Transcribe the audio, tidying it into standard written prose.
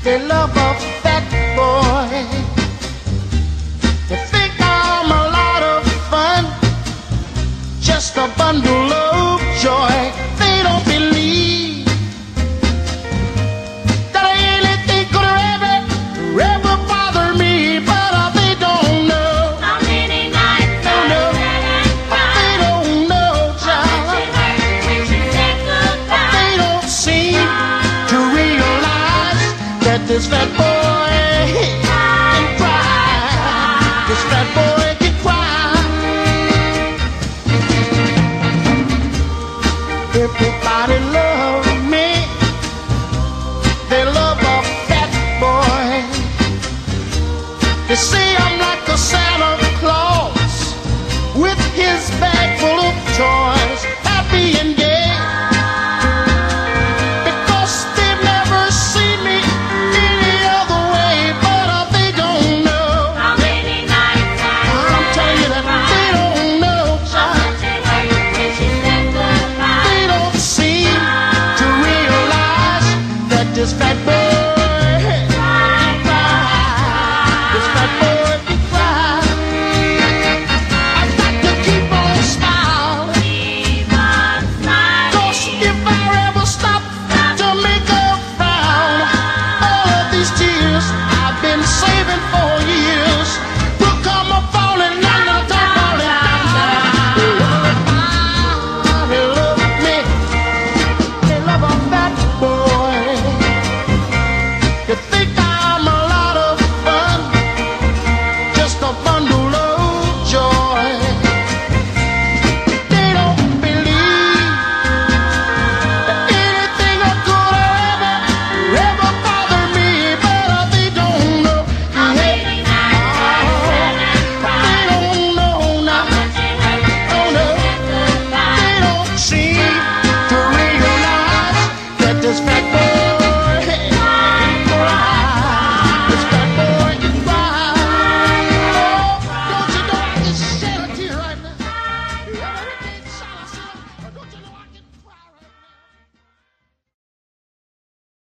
They love a fat boy. They think I'm a lot of fun, just a bundle of joy. They don't believe that anything could ever bother me, but they don't know How many nights I sat and cried. they don't know, child. She hurt when she said goodbye. They don't seem to realize that this fat boy can cry. This fat boy can cry. Everybody loves me. They love a fat boy. They say I'm like a Santa Claus with his bag full of toys, happy and gay. Because they've never seen me any other way, but they don't know. How many nights I I'm sat telling you and that cried. they don't know, How child. much it hurt when she said goodbye. They don't seem to realize that this fat boy